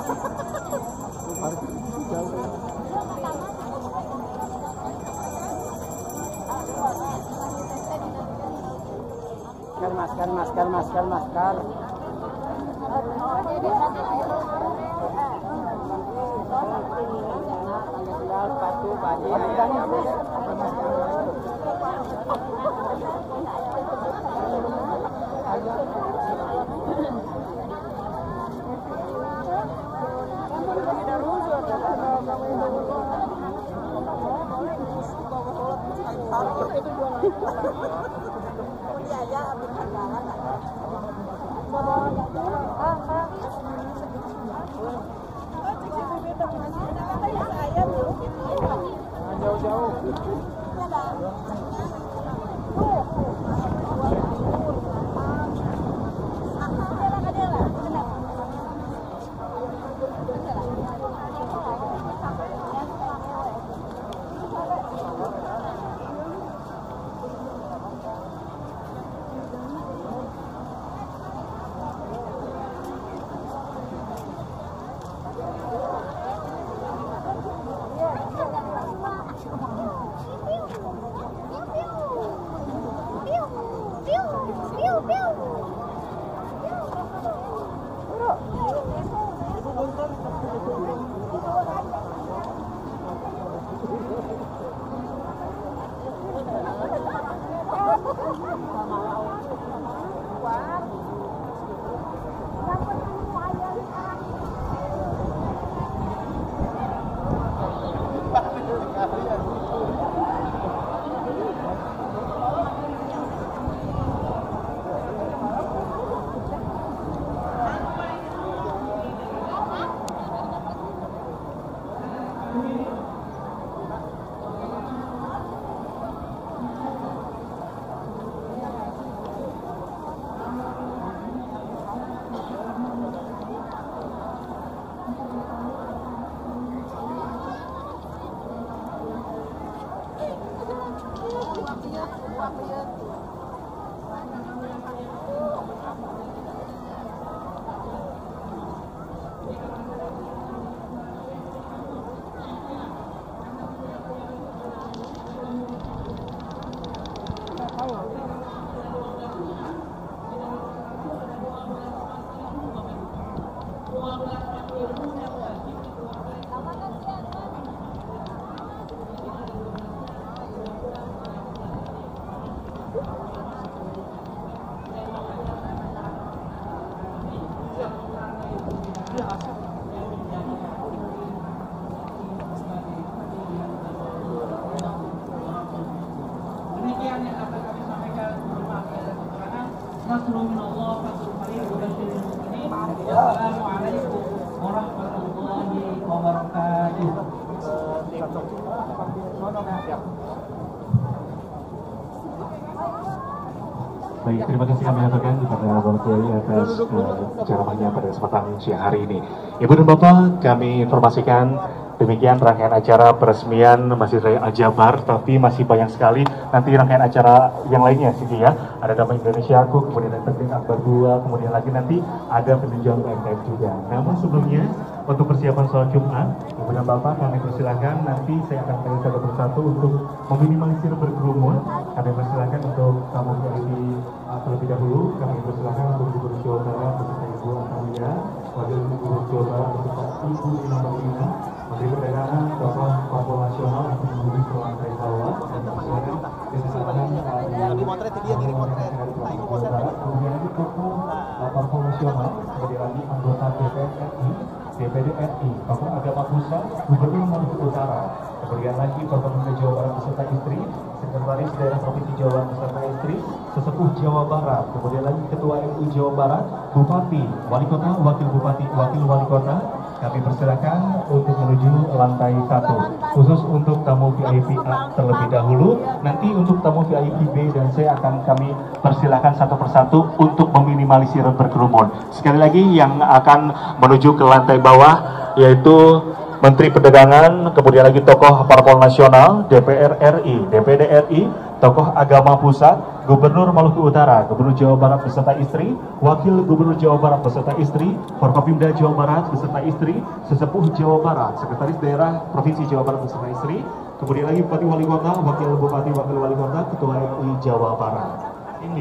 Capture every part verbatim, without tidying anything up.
Masker, masker, masker, masker. Sepatu, baju, jauh-jauh. Assalamualaikum warahmatullahi wabarakatuh. Baik, terima kasih kami aturkan kepada Bapak Kiai atas uh, ceramahnya pada kesempatan siang hari ini. Ibu dan Bapak, kami informasikan demikian rangkaian acara peresmian Masjid Raya Al-Jabar, tapi masih banyak sekali nanti rangkaian acara yang lainnya, Siti ya. Ada Damai Indonesia Aku, kemudian ada Tebing Akbar dua, kemudian lagi nanti ada peninjauan U M K M juga. Namun sebelumnya, untuk persiapan sholat Jumat, Ibu dan Bapak kami persilakan nanti saya akan tanya satu persatu untuk meminimalisir berkerumun. Kami persilakan untuk tamu V I P uh, terlebih dahulu. Kami persilakan untuk Gubernur Jawa Barat beserta Ibu Atalia, Wakil Gubernur Jawa Barat beserta Ibu Ina Marlina, Menteri Perdagangan, tokoh Parpol Nasional untuk menuju ke lantai bawah dan persilakan persilakan Yang dimotret dia ngirim motret. Nah, itu motret. kemudian lagi tokoh Parpol Nasional, kemudian lagi anggota D P R R I, D P D R I, tokoh agama pusat, Gubernur Maluku Utara, kemudian lagi Gubernur Jawa Barat beserta istri, Sekretaris Daerah Provinsi Jawa Barat beserta istri, Sesepuh Jawa Barat, kemudian lagi Ketua M U Jawa Barat, Bupati, Wali Kota, Wakil Bupati, Wakil Wali Kota. Kami persilakan untuk menuju lantai satu, khusus untuk tamu V I P A terlebih dahulu. Nanti untuk tamu V I P B dan C akan kami persilakan satu persatu untuk meminimalisir berkerumun. Sekali lagi yang akan menuju ke lantai bawah yaitu Menteri Perdagangan, kemudian lagi tokoh Parpol Nasional, D P R R I, D P D R I, tokoh agama pusat, Gubernur Maluku Utara, Gubernur Jawa Barat beserta istri, Wakil Gubernur Jawa Barat beserta istri, Forkopimda Jawa Barat beserta istri, Sesepuh Jawa Barat, Sekretaris Daerah Provinsi Jawa Barat beserta istri, kemudian lagi Bupati Wali Kota, Wakil Bupati Wakil Wali Kota, Ketua M U I Jawa Barat. Ini.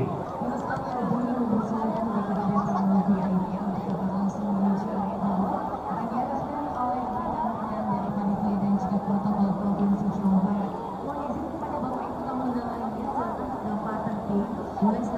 Mulai